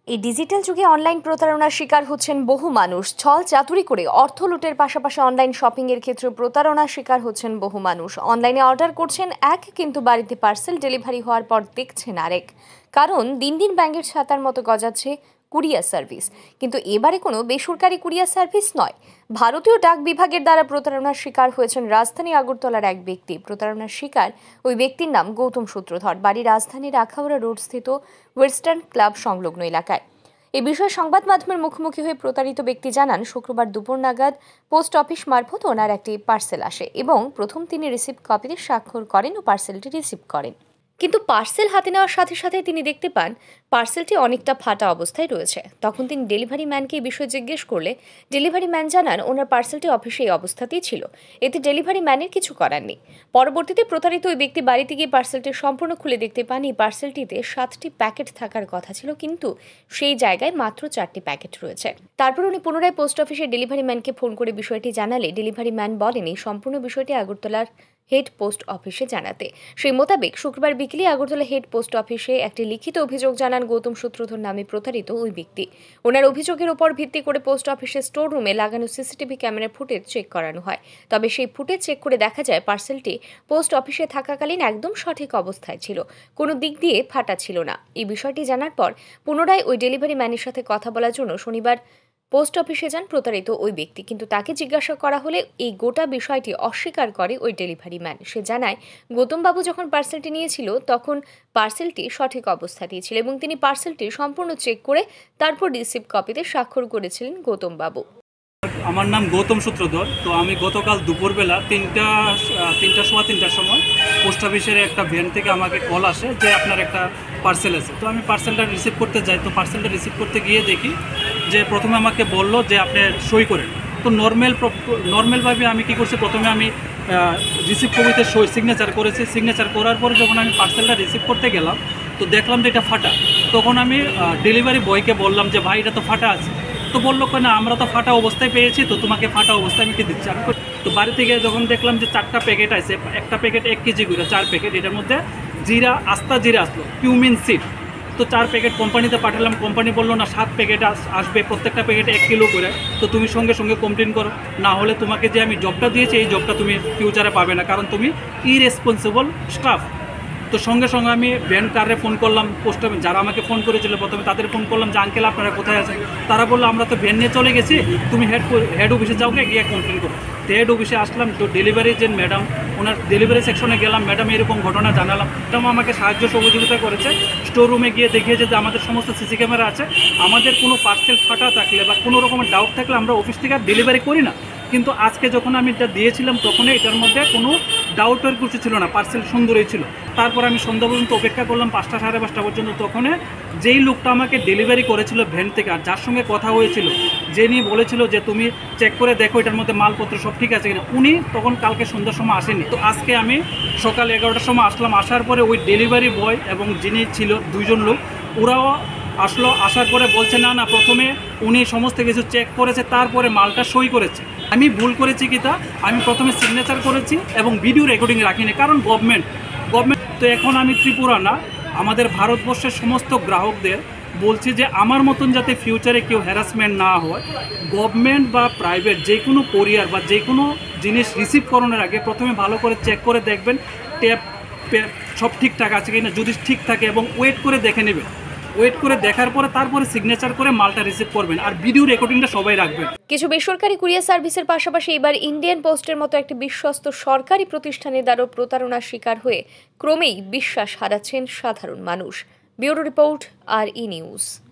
এই ডিজিটাল যুগে অনলাইন প্রতারণার শিকার হচ্ছেন বহু মানুষ। ছল চাতুরি করে অর্থ লুটের পাশাপাশি অনলাইন শপিং এর ক্ষেত্রে প্রতারণার শিকার হচ্ছেন বহু মানুষ। অনলাইনে অর্ডার করছেন এক, কিন্তু বাড়িতে পার্সেল ডেলিভারি হওয়ার পর দেখছেন আরেক। কারণ দিন দিন ব্যাঙের ছাতার মতো গজাচ্ছে কুরিয়ার সার্ভিস। কিন্তু এবারে কোনো বেসরকারি কুরিয়ার সার্ভিস নয়, ভারতীয় ডাক বিভাগের দ্বারা প্রতারণার শিকার হয়েছেন রাজধানী আগরতলার এক ব্যক্তি। প্রতারণার শিকার ওই ব্যক্তির নাম গৌতম সূত্রধর, বাড়ি রাজধানীর আখাউড়া রোড স্থিত ওয়েস্টার্ন ক্লাব সংলগ্ন এলাকায়। এ বিষয়ে সংবাদ মাধ্যমের মুখোমুখি হয়ে প্রতারিত ব্যক্তি জানান, শুক্রবার দুপুর নাগাদ পোস্ট অফিস মারফত ওনার একটি পার্সেল আসে এবং প্রথম তিনি রিসিপ্ট কপিতে স্বাক্ষর করেন ও পার্সেলটি রিসিভ করেন। কিন্তু পার্সেল হাতে নেওয়ার সাথে সাথে তিনি দেখতে পান পার্সেলটি অনেকটা ফাটা অবস্থায় রয়েছে। তখন তিনি ডেলিভারি ম্যানকে এই বিষয়ে জিজ্ঞেস করলে ডেলিভারি ম্যান জানান ওনার পার্সেলটি অফিসে এই অবস্থাতেই ছিল, এতে ডেলিভারি ম্যানের কিছু করার নেই। পরবর্তীতে প্রতারিত ওই ব্যক্তি বাড়িতে গিয়ে পার্সেলটি সম্পূর্ণ খুলে দেখতে পান এই পার্সেলটিতে 7টি প্যাকেট থাকার কথা ছিল, কিন্তু সেই জায়গায় মাত্র 4টি প্যাকেট রয়েছে। তারপর উনি পুনরায় পোস্ট অফিসে ডেলিভারি ম্যানকে ফোন করে বিষয়টি জানালে ডেলিভারি ম্যান বলেন এই সম্পূর্ণ বিষয়টি আগরতলার হেড পোস্ট অফিসে জানাতে। সেই মোতাবেক শুক্রবার বিকেলে আগরতলা হেড পোস্ট অফিসে একটি লিখিত অভিযোগ জানান গৌতম সূত্রধর নামে প্রতারিত ওই ব্যক্তি। ওনার অভিযোগের উপর ভিত্তি করে পোস্ট অফিসের স্টোর রুমে লাগানো সিসিটিভি ক্যামেরা ফুটেজ চেক করানো হয়। তবে সেই ফুটেজ চেক করে দেখা যায় পার্সেলটি পোস্ট অফিসে থাকাকালীন একদম সঠিক অবস্থায় ছিল, কোনো দিক দিয়ে ফাটা ছিল না। এই বিষয়টি জানার পর পুনরায় ওই ডেলিভারি ম্যানের সাথে কথা বলার জন্য শনিবার পোস্ট অফিসে যান প্রতারিত ওই ব্যক্তি, কিন্তু তাকে জিজ্ঞাসা করা হলে এই গোটা বিষয়টি অস্বীকার করে ওই ডেলিভারি ম্যান। সে জানায় গৌতমবাবু যখন পার্সেলটি নিয়েছিল তখন পার্সেলটি সঠিক অবস্থাতেই ছিল এবং তিনি পার্সেলটি সম্পূর্ণ চেক করে তারপর রিসিপ্ট কপিতে স্বাক্ষর করেছিলেন গৌতমবাবু। আমার নাম গৌতম সূত্রধর। তো আমি গতকাল দুপুরবেলা সোয়া তিনটার সময় পোস্ট অফিসের একটা ভ্যান থেকে আমাকে কল আসে যে আপনার একটা পার্সেল আছে। তো আমি পার্সেলটা রিসিভ করতে যাই। তো পার্সেলটা রিসিভ করতে গিয়ে দেখি যে প্রথমে আমাকে বললো যে আপনি সই করেন। তো নর্মালভাবে আমি কী করছি, প্রথমে আমি রিসিভ কপিতে সিগনেচার করেছি। সিগনেচার করার পরে যখন আমি পার্সেলটা রিসিভ করতে গেলাম তো দেখলাম যে এটা ফাটা। তখন আমি ডেলিভারি বয়কে বললাম যে ভাই এটা তো ফাটা আছে। তো বললো না আমরা তো ফাটা অবস্থায় পেয়েছি, তো তোমাকে ফাটা অবস্থায় আমি কি দিচ্ছি। আমি তো বাড়ি থেকে যখন দেখলাম যে 4টা প্যাকেট আছে, একটা প্যাকেট 1 কেজি করে 4 প্যাকেট, এটার মধ্যে আস্তা জিরা আসলো, কিউমিন সিড। তো 4 প্যাকেট কোম্পানিতে পাঠালাম, কোম্পানি বললো না 7 প্যাকেট আসবে, প্রত্যেকটা প্যাকেটে 1 কিলো করে। তো তুমি সঙ্গে সঙ্গে কমপ্লেন করো, না হলে তোমাকে যে আমি জবটা দিয়েছি এই জবটা তুমি ফিউচারে পাবে না, কারণ তুমি ইরেসপন্সিবল স্টাফ। তো সঙ্গে সঙ্গে আমি ভ্যান কারে ফোন করলাম, পোস্ট অফিস যারা আমাকে ফোন করেছিল প্রথমে তাদের ফোন করলাম যে আঙ্কেল আপনারা কোথায় আছেন। তারা বললো আমরা তো ভ্যান নিয়ে চলে গেছি, তুমি হেড অফিসে যাও গিয়ে কমপ্লেন করো। তো হেড অফিসে আসলাম, তো ডেলিভারি যে ম্যাডাম, ওনার ডেলিভারি সেকশনে গেলাম, ম্যাডাম এরকম ঘটনা জানালাম। ম্যাডাম আমাকে সাহায্য সহযোগিতা করেছে, স্টোর রুমে গিয়ে দেখিয়েছে যে আমাদের সমস্ত সিসি ক্যামেরা আছে, আমাদের কোনো পার্সেল ফাটা থাকলে বা কোনো রকমের ডাউট থাকলে আমরা অফিস থেকে ডেলিভারি করি না। কিন্তু আজকে যখন আমি এটা দিয়েছিলাম তখনই এটার মধ্যে কোনো ডাউটের কিছু ছিল না, পার্সেল সুন্দরই ছিল। তারপর আমি সন্ধ্যা পর্যন্ত অপেক্ষা করলাম, 5টা সাড়ে 5টা পর্যন্ত। তখন যেই লোকটা আমাকে ডেলিভারি করেছিল ভ্যান থেকে, আর যার সঙ্গে কথা হয়েছিল, যে নিয়ে বলেছিল যে তুমি চেক করে দেখো এটার মধ্যে মালপত্র সব ঠিক আছে কিনা, উনি তখন কালকে সন্ধ্যার সময় আসেনি। তো আজকে আমি সকাল 11টার সময় আসলাম। আসার পরে ওই ডেলিভারি বয় এবং যিনি ছিল 2জন লোক, ওরাও আসলো। আসার পরে বলছে না প্রথমে উনি সমস্ত কিছু চেক করেছে, তারপরে মালটা সই করেছে। আমি ভুল করেছি কি তা, আমি প্রথমে সিগনেচার করেছি এবং ভিডিও রেকর্ডিং রাখিনি, কারণ গভর্নমেন্ট। তো এখন আমি ত্রিপুরা না, আমাদের ভারতবর্ষের সমস্ত গ্রাহকদের বলছি যে আমার মতন যাতে ফিউচারে কেউ হ্যারাসমেন্ট না হয়, গভর্নমেন্ট বা প্রাইভেট যে কোনো কোরিয়ার বা যে কোনো জিনিস রিসিভ করানোর আগে প্রথমে ভালো করে চেক করে দেখবেন ট্যাপ সব ঠিকঠাক আছে কিনা। যদি ঠিক থাকে এবং ওয়েট করে দেখে নেবেন, ওয়েট করে দেখার পরে তারপরে সিগনেচার করে মালটা রিসিভ করবেন, আর ভিডিও রেকর্ডিংটা সবাই রাখবেন। কিছু বেসরকারি কুরিয়ার সার্ভিসের পাশাপাশি এবার ইন্ডিয়ান পোস্টের মতো একটি বিশ্বস্ত সরকারি প্রতিষ্ঠানের দ্বারা প্রতারণার শিকার হয়ে ক্রমেই বিশ্বাস হারাচ্ছেন সাধারণ মানুষ। Bureau report, RE news.